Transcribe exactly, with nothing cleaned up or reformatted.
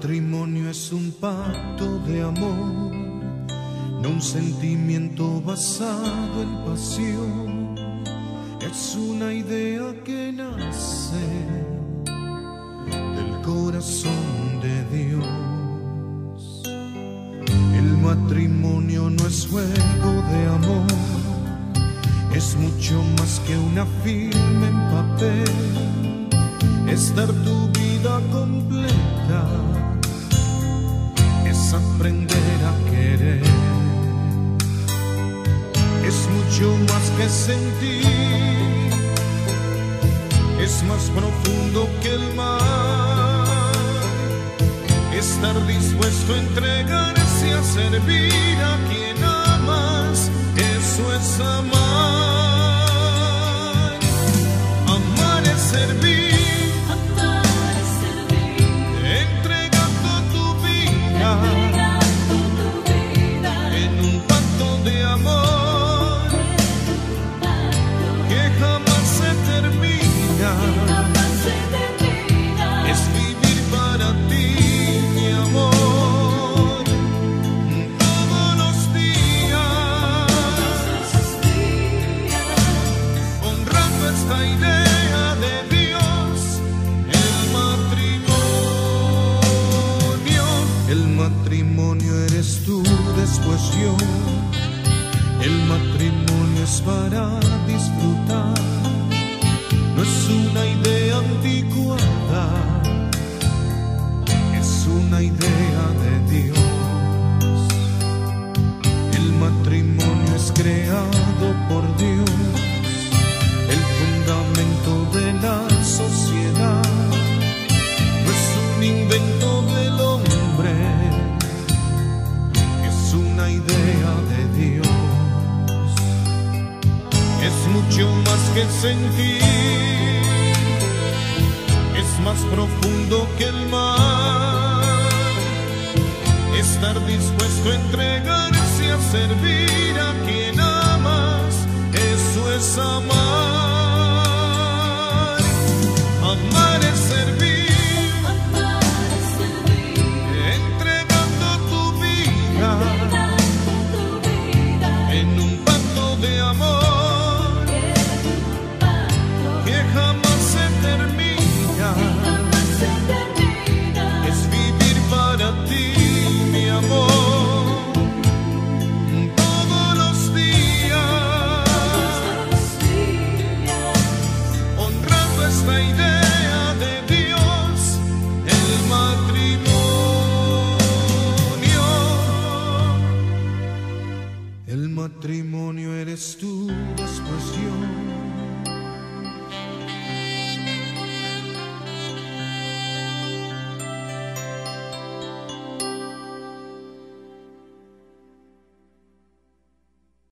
matrimonio es un pacto de amor, no un sentimiento basado en pasión. Es una idea que nace del corazón de Dios. El matrimonio no es juego de amor, es mucho más que una firma en papel. Es dar tu vida completa, es aprender a querer. Es mucho más que sentir, es más profundo que el mar. Estar dispuesto a entregarse a servir a quien amas, eso es amar. Amar es servir. Eres tú, después yo. El matrimonio es para disfrutar, no es una idea anticuada, es una idea de Dios. El matrimonio es creado por Dios, el fundamento de la sociedad, no es un invento del hombre, una idea de Dios. Es mucho más que sentir, es más profundo que el mar. Estar dispuesto a entregarse a servir a quien amas, eso es amar.